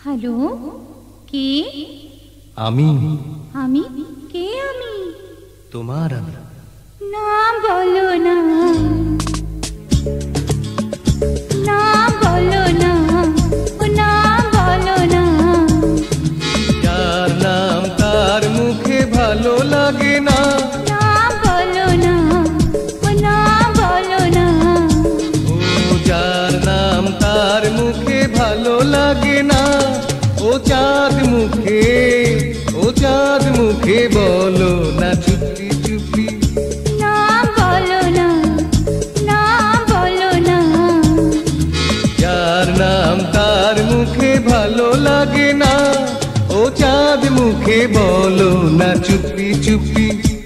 Hello, কে? আমি। আমি? কে আমি? তোমার আমি। নাম বলো না, নাম বলো না, ও নাম বলো না। যার নাম তার মুখে ভালো লাগে না। নাম বলো না, ও নাম বলো না। ও যার নাম তার মুখে ভালো লাগে না। ও চাঁদ মুখে, ও চাঁদ মুখে বলো না চুপি চুপি। নাম বলো না, নাম বলো না। যার নাম তার মুখে ভালো লাগে না। ও চাঁদ মুখে বলো না চুপি চুপি।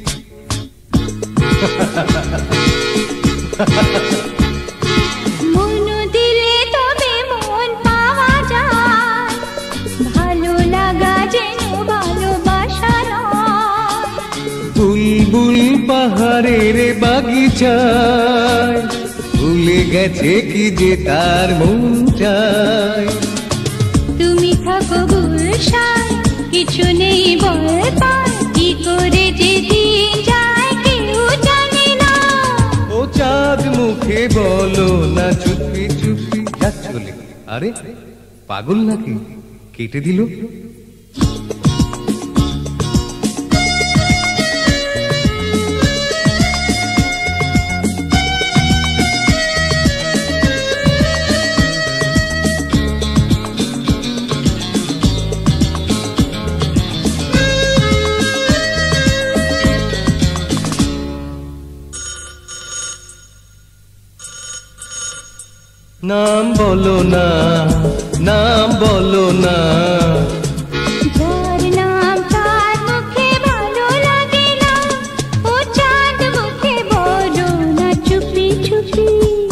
মন দিলে তবে মন পাওয়া যায়, ভালো লাগা যেন ভালোবাসা নয়। বুলবুল পাহাড়ের বাগিচায় ভুলে গেছে কি যে তার মন চায়। তুমি থাকো গুলশান, কিছু নেই বলবার, কি করে যে দিন যায় কেউ জানে না। ও চাঁদ মুখে বলো না চুপি চুপি। চলে আরে পাগল নাকি, কেটে দিল। নাম বলো না, নাম বলো না। যার নাম তার মুখে ভালো লাগে না। ও চাঁদ মুখে বলো না চুপি চুপি।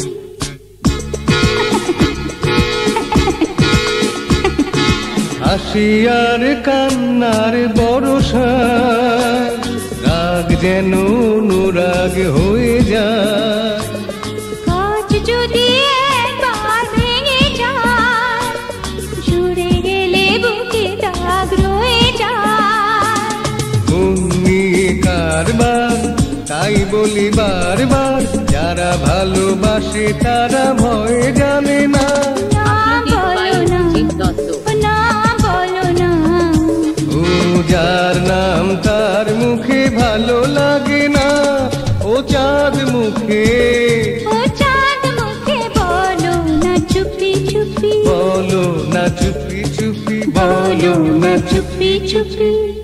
হাসি আর কান্নার বরসা, রাগ যেন অনুরাগ হয়ে যায়। কাজ যদি একবার ভেঙে যায়, জুড়ে গেলে বুকে দাগ রয়ে যায়। মন নিয়ে কারবার, তাই বলি বারবার, যারা ভালোবাসে তারা ভয় জানে না। নাম বলো না, ও নাম বলো না। ও যার নাম তার মুখে ভালো লাগে না। ও চাঁদ মুখে, ও চাঁদ মুখে বলো না চুপি চুপি। বলো না চুপি চুপি, বলো না চুপি চুপি।